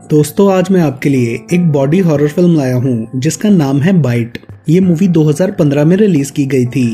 दोस्तों, आज मैं आपके लिए एक बॉडी हॉरर फिल्म लाया हूँ जिसका नाम है बाइट। ये मूवी 2015 में रिलीज की गई थी।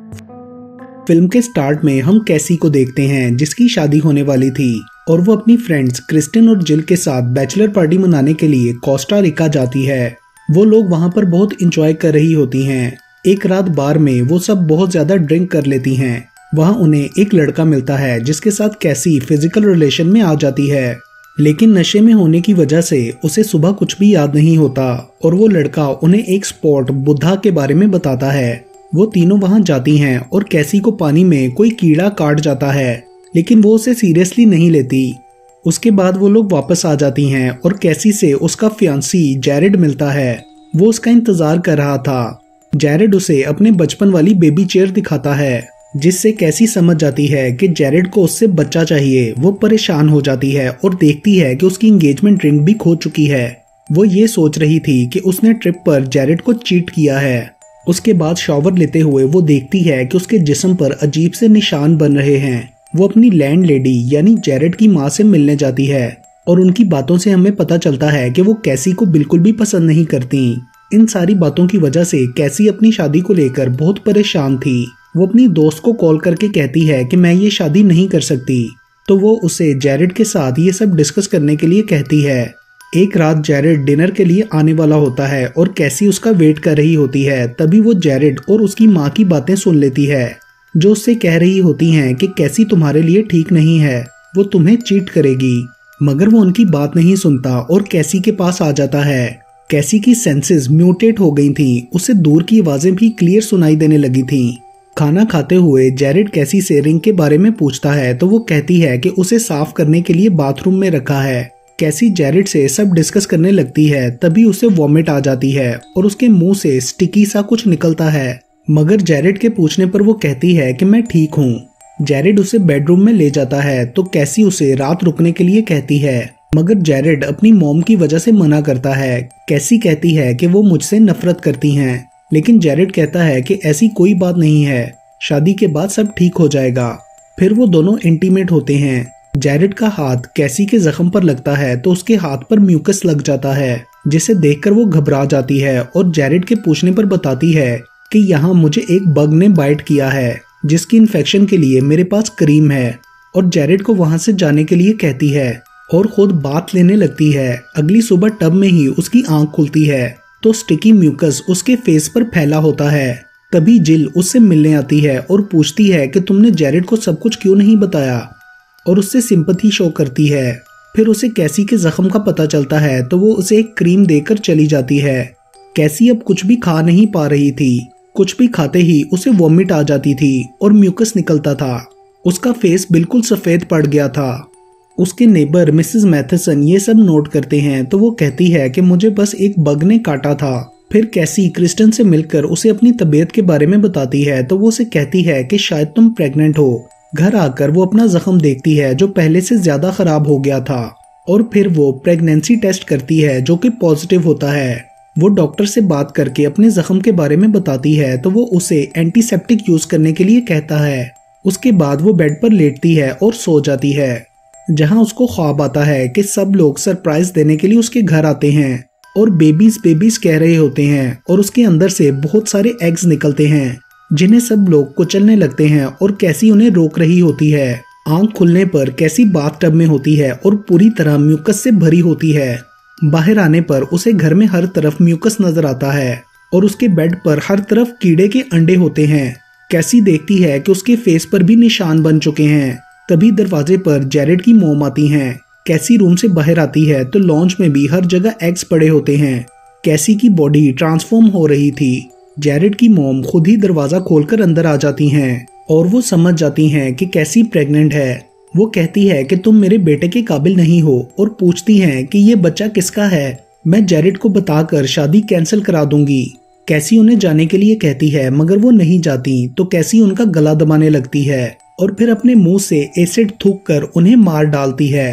फिल्म के स्टार्ट में हम कैसी को देखते हैं जिसकी शादी होने वाली थी और वो अपनी फ्रेंड्स क्रिस्टिन और जिल के साथ बैचलर पार्टी मनाने के लिए कोस्टा रिका जाती है। वो लोग वहाँ पर बहुत इंजॉय कर रही होती हैं। एक रात बार में वो सब बहुत ज्यादा ड्रिंक कर लेती हैं। वहाँ उन्हें एक लड़का मिलता है जिसके साथ कैसी फिजिकल रिलेशन में आ जाती है, लेकिन नशे में होने की वजह से उसे सुबह कुछ भी याद नहीं होता और वो लड़का उन्हें एक स्पॉट बुद्धा के बारे में बताता है। वो तीनों वहां जाती हैं और कैसी को पानी में कोई कीड़ा काट जाता है, लेकिन वो उसे सीरियसली नहीं लेती। उसके बाद वो लोग वापस आ जाती हैं और कैसी से उसका फियांसी जैरेड मिलता है। वो उसका इंतजार कर रहा था। जैरेड उसे अपने बचपन वाली बेबी चेयर दिखाता है, जिससे कैसी समझ जाती है कि जैरेड को उससे बच्चा चाहिए। वो परेशान हो जाती है और देखती है कि उसकी एंगेजमेंट रिंग भी खो चुकी है। वो ये सोच रही थी कि उसने ट्रिप पर जैरेड को चीट किया है। उसके बाद शॉवर लेते हुए वो देखती है कि उसके जिस्म पर अजीब से निशान बन रहे हैं। वो अपनी लैंड लेडी यानी जैरेड की माँ से मिलने जाती है और उनकी बातों से हमें पता चलता है कि वो कैसी को बिल्कुल भी पसंद नहीं करती। इन सारी बातों की वजह से कैसी अपनी शादी को लेकर बहुत परेशान थी। वो अपनी दोस्त को कॉल करके कहती है कि मैं ये शादी नहीं कर सकती, तो वो उसे जैरेड के साथ ये सब डिस्कस करने के लिए कहती है। एक रात जैरेड डिनर के लिए आने वाला होता है और कैसी उसका वेट कर रही होती है। तभी वो जैरेड और उसकी माँ की बातें सुन लेती है, जो उससे कह रही होती हैं कि कैसी तुम्हारे लिए ठीक नहीं है, वो तुम्हें चीट करेगी। मगर वो उनकी बात नहीं सुनता और कैसी के पास आ जाता है। कैसी की सेंसेस म्यूटेट हो गई थी, उसे दूर की आवाजें भी क्लियर सुनाई देने लगी थी। खाना खाते हुए जैरेड कैसी से रिंग के बारे में पूछता है, तो वो कहती है कि उसे साफ करने के लिए बाथरूम में रखा है। कैसी जैरेड से सब डिस्कस करने लगती है, तभी उसे वॉमिट आ जाती है और उसके मुंह से स्टिकी सा कुछ निकलता है। मगर जैरेड के पूछने पर वो कहती है कि मैं ठीक हूँ। जैरेड उसे बेडरूम में ले जाता है तो कैसी उसे रात रुकने के लिए कहती है, मगर जैरेड अपनी मॉम की वजह से मना करता है। कैसी कहती है कि वो मुझसे नफरत करती हैं, लेकिन जैरेड कहता है कि ऐसी कोई बात नहीं है, शादी के बाद सब ठीक हो जाएगा। फिर वो दोनों इंटीमेट होते हैं। जैरेड का हाथ कैसी के जख्म पर लगता है तो उसके हाथ पर म्यूकस लग जाता है, जिसे देखकर वो घबरा जाती है और जैरेड के पूछने पर बताती है कि यहाँ मुझे एक बग ने बाइट किया है, जिसकी इन्फेक्शन के लिए मेरे पास क्रीम है। और जैरेड को वहां से जाने के लिए कहती है और खुद बात लेने लगती है। अगली सुबह टब में ही उसकी आंख खुलती है तो स्टिकी म्यूकस उसके फेस पर फैला होता है। तभी जिल उससे मिलने आती है और पूछती है कि तुमने जैरेड को सब कुछ क्यों नहीं बताया, और उससे सिंपैथी शो करती है। फिर उसे कैसी के जख्म का पता चलता है तो वो उसे एक क्रीम देकर चली जाती है। कैसी अब कुछ भी खा नहीं पा रही थी। कुछ भी खाते ही उसे वॉमिट आ जाती थी और म्यूकस निकलता था। उसका फेस बिल्कुल सफेद पड़ गया था। उसके नेबर मिसेस मैथसन ये सब नोट करते हैं तो वो कहती है कि मुझे बस एक बग ने काटा था। फिर कैसी क्रिस्टन से मिलकर उसे अपनी तबीयत के बारे में बताती है तो वो उसे कहती है कि शायद तुम प्रेग्नेंट हो। घर आकर वो अपना जख्म देखती है जो पहले से ज्यादा खराब हो गया था, और फिर वो प्रेगनेंसी टेस्ट करती है जो कि पॉजिटिव होता है। वो डॉक्टर से बात करके अपने जख्म के बारे में बताती है तो वो उसे एंटीसेप्टिक यूज करने के लिए कहता है। उसके बाद वो बेड पर लेटती है और सो जाती है, जहां उसको ख्वाब आता है कि सब लोग सरप्राइज देने के लिए उसके घर आते हैं और बेबीज कह रहे होते हैं, और उसके अंदर से बहुत सारे एग्स निकलते हैं जिन्हें सब लोग कुचलने लगते हैं और कैसी उन्हें रोक रही होती है। आंख खुलने पर कैसी बाथटब में होती है और पूरी तरह म्यूकस से भरी होती है। बाहर आने पर उसे घर में हर तरफ म्यूकस नजर आता है और उसके बेड पर हर तरफ कीड़े के अंडे होते हैं। कैसी देखती है कि उसके फेस पर भी निशान बन चुके हैं। तभी दरवाजे पर जैरेड की मॉम आती हैं। कैसी रूम से बाहर आती है तो लॉन्च में भी हर जगह एग्स पड़े होते हैं। कैसी की बॉडी ट्रांसफॉर्म हो रही थी। जैरेड की मॉम खुद ही दरवाजा खोलकर अंदर आ जाती हैं और वो समझ जाती हैं कि कैसी प्रेग्नेंट है। वो कहती है कि तुम मेरे बेटे के काबिल नहीं हो और पूछती हैं कि ये बच्चा किसका है। मैं जैरेड को बताकर शादी कैंसिल करा दूंगी। कैसी उन्हें जाने के लिए कहती है, मगर वो नहीं जाती तो कैसी उनका गला दबाने लगती है और फिर अपने मुंह से एसिड थूक कर उन्हें मार डालती है।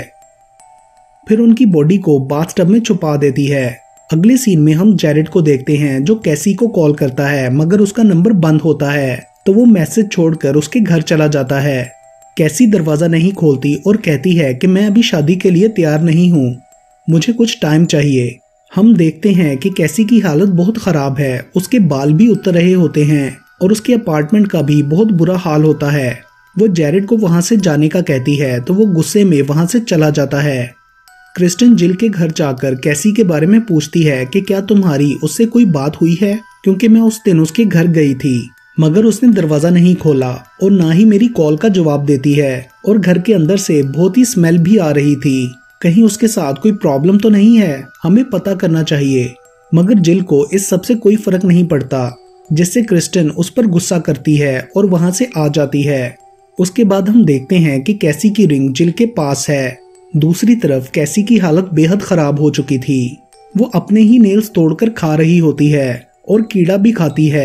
फिर उनकी बॉडी को बाथटब में छुपा देती है। अगले सीन में हम जैरेड को देखते हैं जो कैसी को कॉल करता है, मगर उसका नंबर बंद होता है तो वो मैसेज छोड़कर उसके घर चला जाता है। कैसी दरवाजा नहीं खोलती और कहती है कि मैं अभी शादी के लिए तैयार नहीं हूँ। मुझे कुछ टाइम चाहिए। हम देखते हैं कि कैसी की हालत बहुत खराब है, उसके बाल भी उतर रहे होते हैं और उसके अपार्टमेंट का भी बहुत बुरा हाल होता है। वो जेरेड को वहां से जाने का कहती है तो वो गुस्से में वहां से चला जाता है। क्रिस्टन जिल के घर जाकर कैसी के बारे में पूछती है कि क्या तुम्हारी उससे कोई बात हुई है, क्योंकि मैं उस दिन उसके घर गई थी मगर उसने दरवाजा नहीं खोला और ना ही मेरी कॉल का जवाब देती है और घर के अंदर से बहुत ही स्मेल भी आ रही थी। कहीं उसके साथ कोई प्रॉब्लम तो नहीं है, हमें पता करना चाहिए। मगर जिल को इस सब से कोई फर्क नहीं पड़ता, जिससे क्रिस्टन उस पर गुस्सा करती है और वहां से आ जाती है। उसके बाद हम देखते हैं कि कैसी की रिंग जिल के पास है। दूसरी तरफ कैसी की हालत बेहद खराब हो चुकी थी। वो अपने ही नेल्स तोड़कर खा रही होती है और कीड़ा भी खाती है।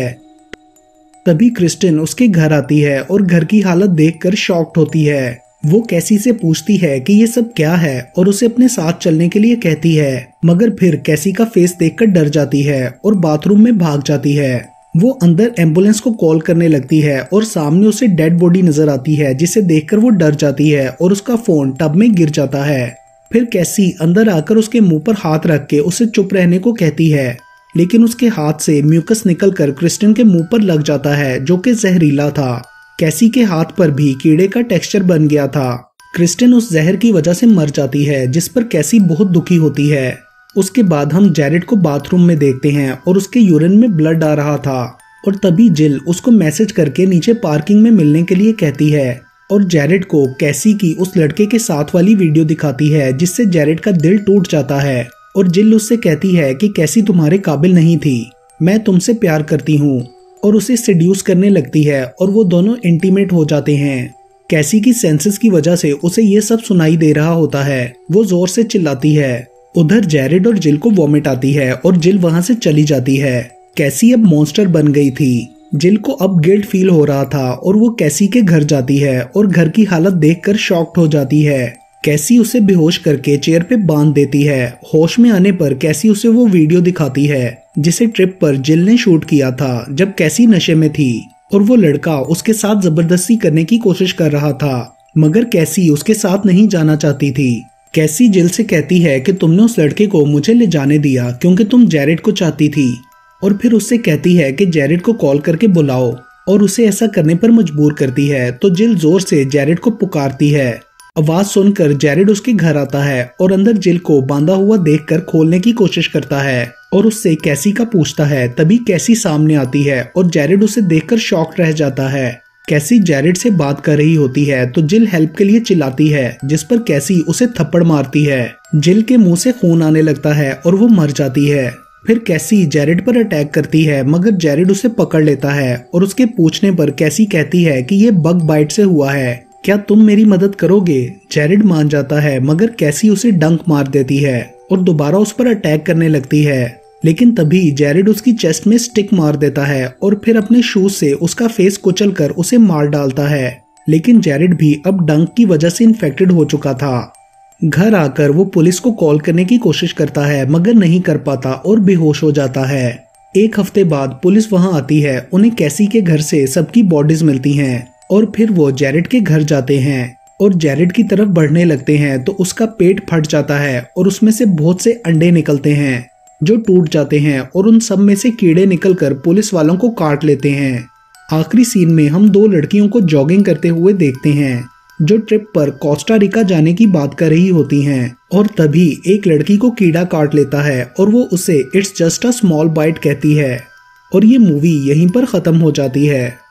तभी क्रिस्टन उसके घर आती है और घर की हालत देखकर शॉक्ड होती है। वो कैसी से पूछती है कि ये सब क्या है और उसे अपने साथ चलने के लिए कहती है, मगर फिर कैसी का फेस देखकर डर जाती है और बाथरूम में भाग जाती है। वो अंदर एम्बुलेंस को कॉल करने लगती है और सामने उसे डेड बॉडी नजर आती है, जिसे देखकर वो डर जाती है और उसका फोन टब में गिर जाता है। फिर कैसी अंदर आकर उसके मुंह पर हाथ रख के उसे चुप रहने को कहती है, लेकिन उसके हाथ से म्यूकस निकलकर क्रिस्टन के मुंह पर लग जाता है, जो कि जहरीला था। कैसी के हाथ पर भी कीड़े का टेक्सचर बन गया था। क्रिस्टन उस जहर की वजह से मर जाती है, जिस पर कैसी बहुत दुखी होती है। उसके बाद हम जेरेड को बाथरूम में देखते हैं और उसके यूरिन में ब्लड आ रहा था और तभी जिल उसको मैसेज करके नीचे पार्किंग में मिलने के लिए कहती है और जेरेड को कैसी की उस लड़के के साथ वाली वीडियो दिखाती है, जिससे जेरेड का दिल टूट जाता है और जिल उससे कहती है कि कैसी तुम्हारे काबिल नहीं थी, मैं तुमसे प्यार करती हूँ, और उसे सेड्यूस करने लगती है और वो दोनों इंटीमेट हो जाते हैं। कैसी की सेंसेस की वजह से उसे ये सब सुनाई दे रहा होता है। वो जोर से चिल्लाती है। उधर जेरेड और जिल को वॉमिट आती है और जिल वहां से चली जाती है। कैसी अब मॉन्स्टर बन गई थी। जिल को अब गिल्ट फील हो रहा था और वो कैसी के घर जाती है और घर की हालत देखकर शॉक्ड हो जाती है। कैसी उसे बेहोश करके चेयर पे बांध देती है। होश में आने पर कैसी उसे वो वीडियो दिखाती है जिसे ट्रिप पर जिल ने शूट किया था, जब कैसी नशे में थी और वो लड़का उसके साथ जबरदस्ती करने की कोशिश कर रहा था, मगर कैसी उसके साथ नहीं जाना चाहती थी। कैसी जिल से कहती है कि तुमने उस लड़के को मुझे ले जाने दिया क्योंकि तुम जेरेड को चाहती थी, और फिर उससे कहती है कि जेरेड को कॉल करके बुलाओ और उसे ऐसा करने पर मजबूर करती है। तो जिल जोर से जेरेड को पुकारती है। आवाज सुनकर जेरेड उसके घर आता है और अंदर जिल को बांधा हुआ देखकर खोलने की कोशिश करता है और उससे कैसी का पूछता है। तभी कैसी सामने आती है और जेरेड उसे देखकर शॉक रह जाता है। कैसी जेरेड से बात कर रही होती है तो जिल हेल्प के लिए चिल्लाती है, जिस पर कैसी उसे थप्पड़ मारती है। जिल के मुंह से खून आने लगता है और वो मर जाती है। फिर कैसी जेरेड पर अटैक करती है, मगर जेरेड उसे पकड़ लेता है और उसके पूछने पर कैसी कहती है कि ये बग बाइट से हुआ है, क्या तुम मेरी मदद करोगे। जेरेड मान जाता है, मगर कैसी उसे डंक मार देती है और दोबारा उस पर अटैक करने लगती है। लेकिन तभी जेरेड उसकी चेस्ट में स्टिक मार देता है और फिर अपने शूज से उसका फेस कुचलकर उसे मार डालता है। लेकिन जेरेड भी अब डंक की वजह से इन्फेक्टेड हो चुका था। घर आकर वो पुलिस को कॉल करने की कोशिश करता है, मगर नहीं कर पाता और बेहोश हो जाता है। एक हफ्ते बाद पुलिस वहां आती है। उन्हें कैसी के घर से सबकी बॉडीज मिलती हैं और फिर वो जेरेड के घर जाते हैं और जेरेड की तरफ बढ़ने लगते हैं तो उसका पेट फट जाता है और उसमें से बहुत से अंडे निकलते हैं जो टूट जाते हैं और उन सब में से कीड़े निकलकर पुलिस वालों को काट लेते हैं। आखिरी सीन में हम दो लड़कियों को जॉगिंग करते हुए देखते हैं जो ट्रिप पर कोस्टा रिका जाने की बात कर रही होती हैं, और तभी एक लड़की को कीड़ा काट लेता है और वो उसे it's just a small bite कहती है और ये मूवी यहीं पर खत्म हो जाती है।